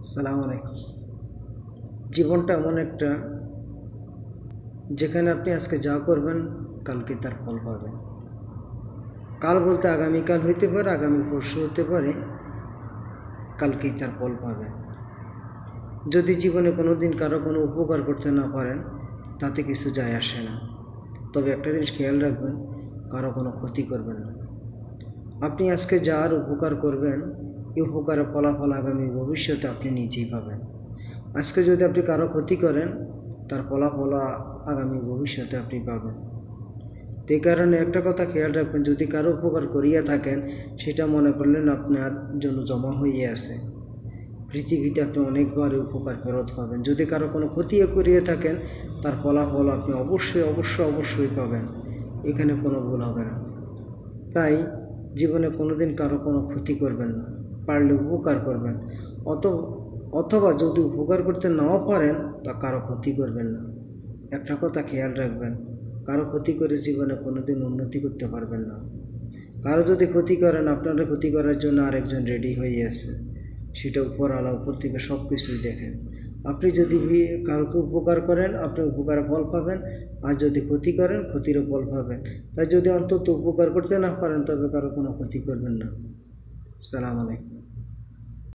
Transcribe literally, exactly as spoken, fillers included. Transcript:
সালাম আলাইকুম। জীবনটা এমন একটা যেখানে আপনি আজকে যা করবেন কালকে তার ফল পাবেন। কাল বলতে আগামীকাল হইতে পারে, আগামী পরশু হতে পারে, কালকেই তার ফল পাবেন। যদি জীবনে কোনো দিন কারো কোনো উপকার করতে না পারেন তাতে কিছু যায় আসে না, তবে একটা জিনিস খেয়াল রাখবেন, কারো কোনো ক্ষতি করবেন না। আপনি আজকে যার উপকার করবেন এই উপকারের ফলাফল আগামী ভবিষ্যতে আপনি নিজেই পাবেন। আজকে যদি আপনি কারো ক্ষতি করেন তার ফলাফল আগামী ভবিষ্যতে আপনি পাবেন। এই কারণে একটা কথা খেয়াল রাখবেন, যদি কারো উপকার করিয়া থাকেন সেটা মনে করলেন আপনার জন্য জমা হয়ে আছে, পৃথিবীতে আপনি অনেকবার উপকার ফেরত পাবেন। যদি কারো কোনো ক্ষতিও করিয়ে থাকেন তার ফলাফল আপনি অবশ্যই অবশ্যই অবশ্যই পাবেন, এখানে কোনো ভুল হবে না। তাই জীবনে কোনো দিন কারো কোনো ক্ষতি করবেন না, পারলে উপকার করবেন। অত অথবা যদি উপকার করতে নাও পারেন তা কারো ক্ষতি করবেন না। একটা কথা খেয়াল রাখবেন, কারো ক্ষতি করে জীবনে কোনো দিন উন্নতি করতে পারবেন না। কারো যদি ক্ষতি করেন আপনারা ক্ষতি করার জন্য আরেকজন রেডি হয়ে আসছে, সেটা উপরওয়ালা উপর থেকে সব কিছুই দেখেন। আপনি যদি কারোকে উপকার করেন আপনি উপকারের ফল পাবেন, আর যদি ক্ষতি করেন ক্ষতিরও ফল পাবেন। তাই যদি অন্তত উপকার করতে না পারেন তবে কারো কোনো ক্ষতি করবেন না। আসসালামু আলাইকুম।